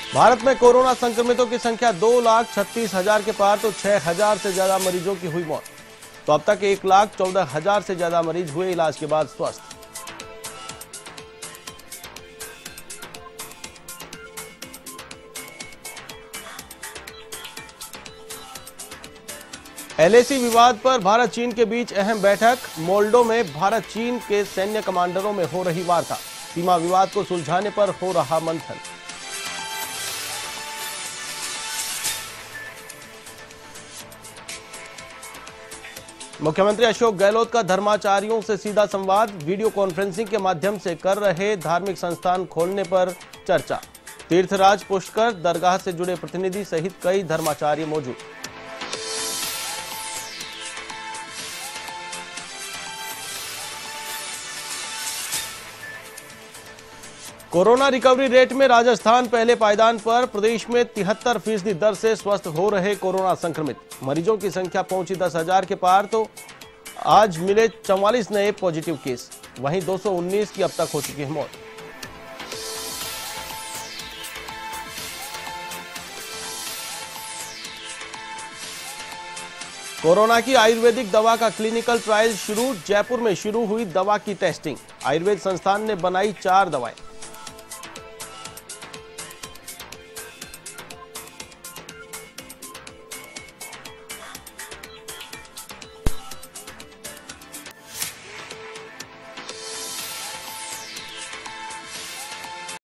भारत में कोरोना संक्रमितों की संख्या 2,36,000 के पार तो 6,000 से ज्यादा मरीजों की हुई मौत। तो अब तक 1,14,000 से ज्यादा मरीज हुए इलाज के बाद स्वस्थ। एलएसी विवाद पर भारत चीन के बीच अहम बैठक। मोल्डो में भारत चीन के सैन्य कमांडरों में हो रही वार्ता। सीमा विवाद को सुलझाने पर हो रहा मंथन। मुख्यमंत्री अशोक गहलोत का धर्माचार्यों से सीधा संवाद। वीडियो कॉन्फ्रेंसिंग के माध्यम से कर रहे धार्मिक संस्थान खोलने पर चर्चा। तीर्थराज पुष्कर दरगाह से जुड़े प्रतिनिधि सहित कई धर्माचार्य मौजूद। कोरोना रिकवरी रेट में राजस्थान पहले पायदान पर। प्रदेश में 73% दर से स्वस्थ हो रहे कोरोना संक्रमित। मरीजों की संख्या पहुंची 10,000 के पार तो आज मिले 44 नए पॉजिटिव केस। वहीं 219 की अब तक हो चुकी है मौत। कोरोना की आयुर्वेदिक दवा का क्लिनिकल ट्रायल शुरू। जयपुर में शुरू हुई दवा की टेस्टिंग। आयुर्वेद संस्थान ने बनाई 4 दवाएं।